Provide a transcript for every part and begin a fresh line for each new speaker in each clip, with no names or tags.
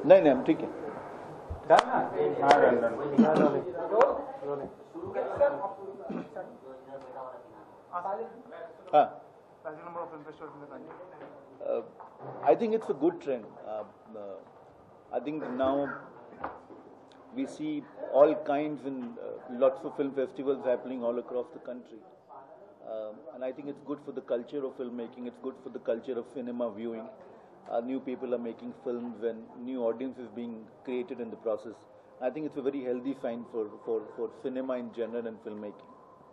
नहीं नहीं हम ठीक है। I think it's a good trend. I think now we see all kinds and lots of film festivals happening all across the country. And I think it's good for the culture of filmmaking, it's good for the culture of cinema viewing. New people are making films and new audience is being created in the process. I think it's a very healthy sign for cinema in general and filmmaking.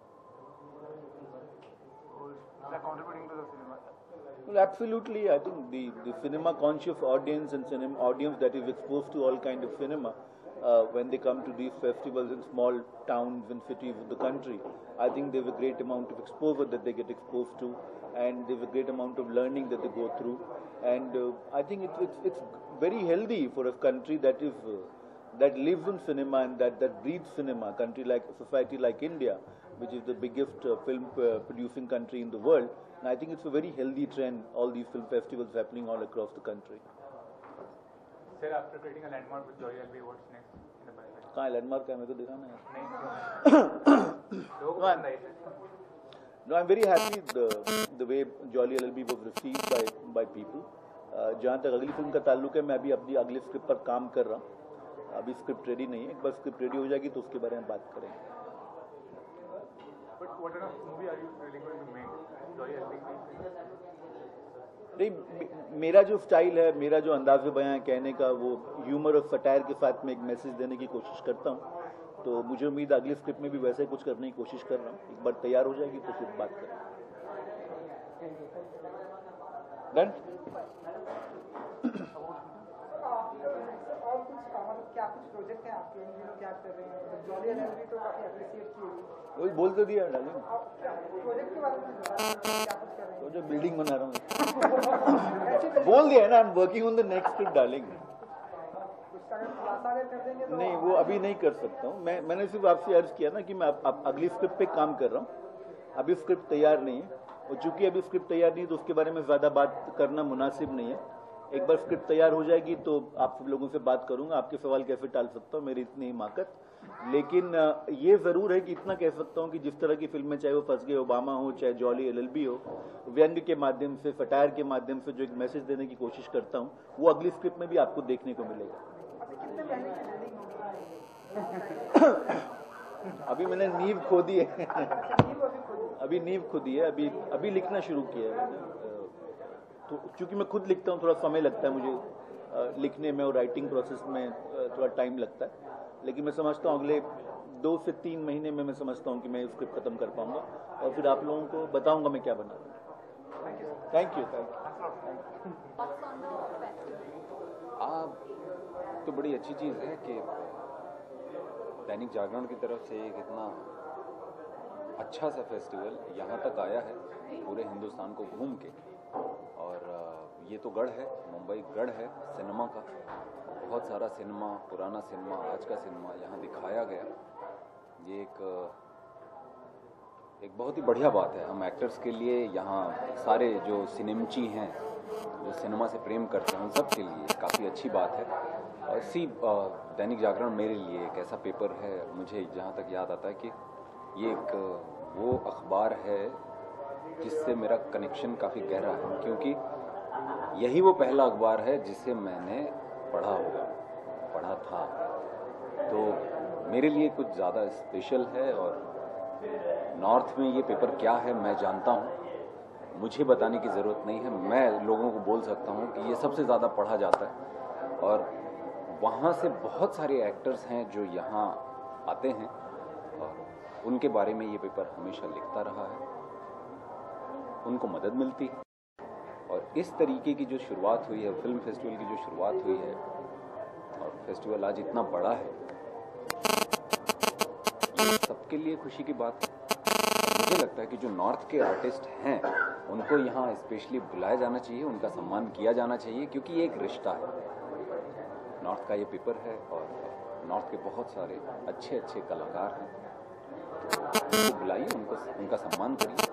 They're contributing to the cinema.
Well, absolutely. I think the cinema conscious audience and cinema audience that is exposed to all kind of cinema, when they come to these festivals in small towns and cities of the country, I think there's a great amount of exposure that they get exposed to, and there's a great amount of learning that they go through, and I think it's very healthy for a country that is that lives in cinema and that breathes cinema. A country like a society like India, which is the biggest film producing country in the world, and I think it's a very healthy trend. All these film festivals happening all across the country.
Sir, after creating a landmark with Jolly LLB, what's next in the pipeline?
कहाँ landmark है? मेरे को दिखाना है. No, I'm very happy the way Jolly LLB was received by people. जहाँ तक अगली film का ताल्लुक है, मैं अभी अपनी अगली स्क्रिप्ट पर काम कर रहा हूँ. अभी स्क्रिप्ट रेडी नहीं है. एक बार स्क्रिप्ट रेडी हो जाएगी तो उसके बारे में बात करेंगे.
But what kind of movie are you really going to make? Jolly LLB?
नहीं, मेरा जो स्टाइल है, मेरा जो अंदाज़ बयां है कहने का, वो ह्यूमर और सटायर के साथ में एक मैसेज देने की कोशिश करता हूँ. तो मुझे उम्मीद है अगली स्क्रिप्ट में भी वैसे कुछ करने की कोशिश कर रहा हूँ. एक बार तैयार हो जाएगी तो फिर बात करेंगे. डन?
क्या कुछ प्रोजेक्ट है आपके, इन दिनों क्या कर रहे हैं? जॉली LLB तो काफी अप्रिशिएट की हुई.
वही बोल तो दिया डालेंगे.
प्रोजेक्ट के बारे में क्या कुछ कर रहे हैं?
तो जो बिल्डिंग बना रहा हूँ बोल दिया है ना. I am working on the next script डालेंगे. नहीं, वो अभी नहीं कर सकता हूँ. मैंने सिर्फ आपसे अर्ज किया ना कि मैं अगली स्क्रिप्ट पे काम कर रहा हूँ. अभी स्क्रिप्ट तैयार नहीं है, और चूंकि अभी स्क्रिप्ट तैयार नहीं है तो उसके बारे में ज्यादा बात करना मुनासिब नहीं है. एक बार स्क्रिप्ट तैयार हो जाएगी तो आप सब लोगों से बात करूंगा. आपके सवाल कैसे टाल सकता हूँ, मेरी इतनी हिमाकत. लेकिन ये जरूर है कि इतना कह सकता हूँ कि जिस तरह की फिल्में, चाहे वो फंस गए ओबामा हो, चाहे जॉली LLB हो, व्यंग्य के माध्यम से, सटायर के माध्यम से जो एक मैसेज देने की कोशिश करता हूँ, वो अगली स्क्रिप्ट में भी आपको देखने को मिलेगा. अभी मैंने नींव खोदी है. अभी नींव खोदी है. अभी लिखना शुरू किया है. तो चूंकि मैं खुद लिखता हूँ, थोड़ा समय लगता है मुझे लिखने में, और राइटिंग प्रोसेस में थोड़ा टाइम लगता है. लेकिन मैं समझता हूँ अगले 2 से 3 महीने में मैं समझता हूँ कि मैं स्क्रिप्ट खत्म कर पाऊंगा, और फिर आप लोगों को बताऊंगा मैं क्या बना रहा हूँ. Thank you.
तो बड़ी अच्छी चीज़ है कि दैनिक जागरण की तरफ से एक इतना अच्छा सा फेस्टिवल यहाँ तक आया है, पूरे हिंदुस्तान को घूम के. और ये तो गढ़ है, मुंबई गढ़ है सिनेमा का. बहुत सारा सिनेमा, पुराना सिनेमा, आज का सिनेमा यहाँ दिखाया गया. ये एक बहुत ही बढ़िया बात है. हम एक्टर्स के लिए, यहाँ सारे जो सिनेमची हैं, जो सिनेमा से प्रेम करते हैं, उन सब के लिए काफ़ी अच्छी बात है. और दैनिक जागरण मेरे लिए एक ऐसा पेपर है, मुझे जहाँ तक याद आता है कि ये एक वो अखबार है जिससे मेरा कनेक्शन काफ़ी गहरा है, क्योंकि यही वो पहला अखबार है जिसे मैंने पढ़ा था. तो मेरे लिए कुछ ज़्यादा स्पेशल है. और नॉर्थ में ये पेपर क्या है मैं जानता हूँ, मुझे बताने की ज़रूरत नहीं है. मैं लोगों को बोल सकता हूँ कि ये सबसे ज़्यादा पढ़ा जाता है. और वहाँ से बहुत सारे एक्टर्स हैं जो यहाँ आते हैं, और उनके बारे में ये पेपर हमेशा लिखता रहा है. उनको मदद मिलती है. और इस तरीके की जो शुरुआत हुई है, फिल्म फेस्टिवल की जो शुरुआत हुई है, और फेस्टिवल आज इतना बड़ा है, ये सबके लिए खुशी की बात है. मुझे लगता है कि जो नॉर्थ के आर्टिस्ट हैं उनको यहाँ स्पेशली बुलाया जाना चाहिए, उनका सम्मान किया जाना चाहिए, क्योंकि ये एक रिश्ता है. नॉर्थ का ये पेपर है, और नॉर्थ के बहुत सारे अच्छे अच्छे कलाकार हैं. उनको बुलाइए, उनका सम्मान करिए.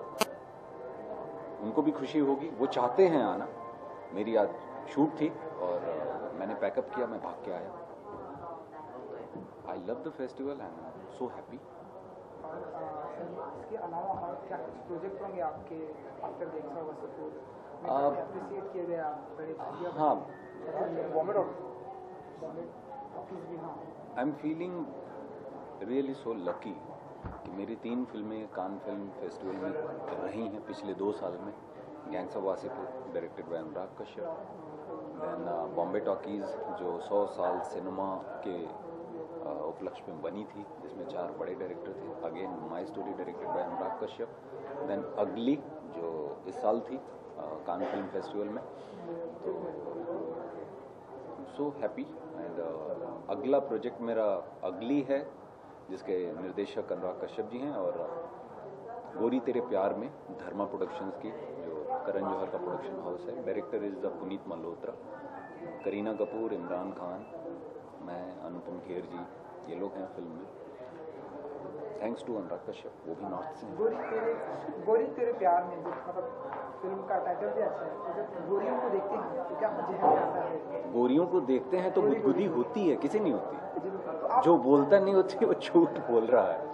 उनको भी खुशी होगी, वो चाहते हैं आना. मेरी आज शूट थी और मैंने पैकअप किया, मैं भाग के आया। I love the festival and so happy.
और इसके अलावा और क्या कुछ प्रोजेक्ट होंगे आपके after Gangs of Wasseypur appreciate किए गए आप बड़े
हाँ,
बॉम्बे टॉकीज भी हाँ
I am feeling really so lucky कि मेरी 3 फिल्में कान फिल्म फेस्टिवल में रही हैं पिछले 2 साल में। Gangs of Wasseypur directed by Anurag Kashyap, then Bombay Talkies जो 100 साल सिनेमा के उपलक्ष्य में बनी थी, जिसमें 4 बड़े डायरेक्टर थे। Again my story directed by Anurag Kashyap. Then अगली जो इस साल थी कान फिल्म फेस्टिवल में। तो सो हैप्पी। एंड अगला प्रोजेक्ट मेरा अगली है, जिसके निर्देशक अनुराग कश्यप जी हैं, और गोरी तेरे प्यार में धर्मा प्रोडक्शंस की, जो करण जौहर का प्रोडक्शन हाउस है। Director is the Punit Malhotra, Kareena Kapoor, Imran Khan, मैं, अनुपम खेर जी, ये लोग हैं फिल्म में। थैंक्स टू अनुराग कश्यप, वो भी नॉर्थ से हैं।
गोरी तेरे प्यार में जो मतलब फिल्म का टाइटल भी अच्छा है। तो जब गोरियों को देखते हैं तो क्या जहन में आता है?
गोरियों को देखते हैं तो गुदगुदी होती है, किसी नहीं होती।
तो आप
जो बोलता नहीं होती वो झूठ बोल रहा है।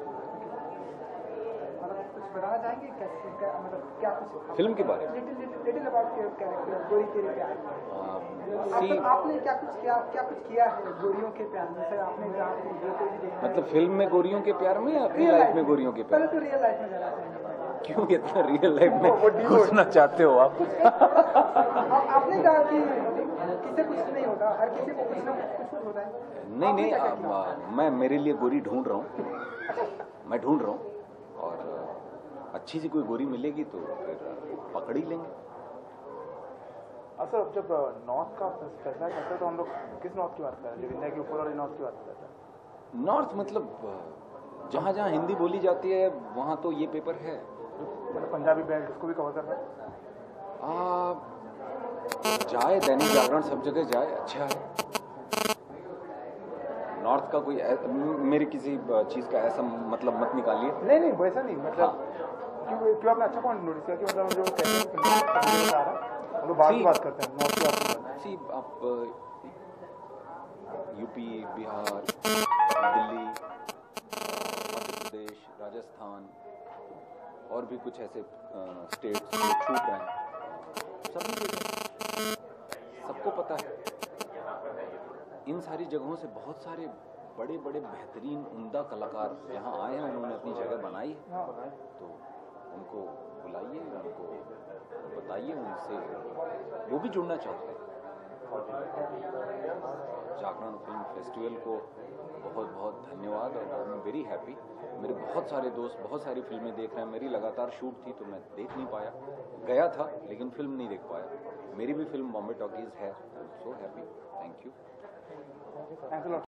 मतलब कुछ बताना चाहेंगे कैसे मतलब क्या कुछ
फिल्म के बारे में
लिटिल अबाउट योर कैरेक्टर गोरी तेरे प्यार में? आपने क्या कुछ किया है गोरियों के प्यार में? सर आपने जहाँ पे जो कोई भी देखा
मतलब फिल्म में गोरियों के प्यार में या अपनी लाइफ में गोरियों के प्यार?
पहले तो रियल लाइफ में जाना चाहेंगे।
क्यों इतना रियल लाइफ में घुसना चाहते हो आप?
आपने कहा कि किसी कुछ नहीं होता, हर किसी को कुछ ना कुछ होता है।
नहीं, मैं मेरे लिए गोरी ढूंढ रहा हूँ, मैं ढूंढ रहा हूँ, और अच्छी सी कोई गोरी मिलेगी तो फिर पकड़ ही लेंगे।
सर जब नॉर्थ का फैसला करते हैं तो हम लोग किस नॉर्थ की बात कर रहे हैं? जो इंडिया के ऊपर वाले नॉर्थ की बात कर रहे हैं?
नॉर्थ मतलब जहाँ जहाँ हिंदी बोली जाती है वहाँ तो ये पेपर है।
मतलब पंजाबी बेल्ट इसको भी कवर कर रहा है?
जाए, दैनिक जागरण सब जगह जाए, अच्छा है। नॉर्थ का कोई मेरी किसी चीज़ का ऐसा मतलब मत निकालिए।
नहीं वैसा नहीं, मतलब क्यों आपने अच्छा पॉइंट नोटिस किया कि मतलब जो कहते हैं हम लोग बात करते हैं नॉर्थ की बात।
सी आप यूपी, बिहार, दिल्ली, मध्य प्रदेश, राजस्थान और भी कुछ ऐसे स्टेट्स जो छूट रहे हैं, सभी सबको पता है। इन सारी जगहों से बहुत सारे बड़े बड़े बेहतरीन उम्दा कलाकार यहाँ आए हैं, उन्होंने अपनी जगह बनाई है। तो उनको बुलाइए, उनको बताइए, उनसे वो भी जुड़ना चाहते हैं। जागरण फिल्म फेस्टिवल को बहुत बहुत धन्यवाद, और आई एम वेरी हैप्पी। मेरे बहुत सारे दोस्त बहुत सारी फिल्में देख रहे हैं। मेरी लगातार शूट थी तो मैं देख नहीं पाया, गया था लेकिन फिल्म नहीं देख पाया। मेरी भी फिल्म बॉम्बे टॉकीज है। So happy, thank you.